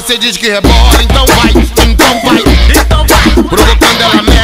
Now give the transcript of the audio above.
você diz que rebola, então vai, então vai, então vai. Provocando ela